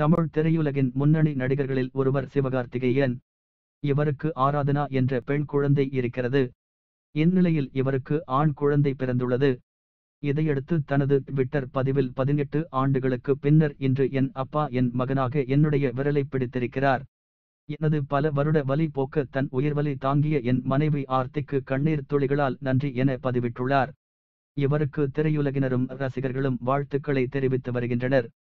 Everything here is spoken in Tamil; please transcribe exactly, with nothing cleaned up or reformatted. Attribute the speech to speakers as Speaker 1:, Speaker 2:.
Speaker 1: தமிழ் திரையுலகின் முன்னணி நடிகர்களில் ஒருவர் சிவகார்த்திகேயன். இவருக்கு ஆராதனா என்ற பெண் குழந்தை இருக்கிறது. இந்நிலையில் இவருக்கு ஆண் குழந்தை பிறந்துள்ளது. இதையடுத்து தனது ட்விட்டர் பதிவில் பதினெட்டு ஆண்டுகளுக்கு பின்னர் இன்று என் அப்பா என் மகனாக என்னுடைய விரலை பிடித்திருக்கிறார். எனது பல வருட வலி போக்க தன் உயிர்வலி தாங்கிய என் மனைவி ஆர்த்திக்கு கண்ணீர் துளிகளால் நன்றி என பதிவிட்டுள்ளார். இவருக்கு திரையுலகினரும் ரசிகர்களும் வாழ்த்துக்களை தெரிவித்து வருகின்றனர்.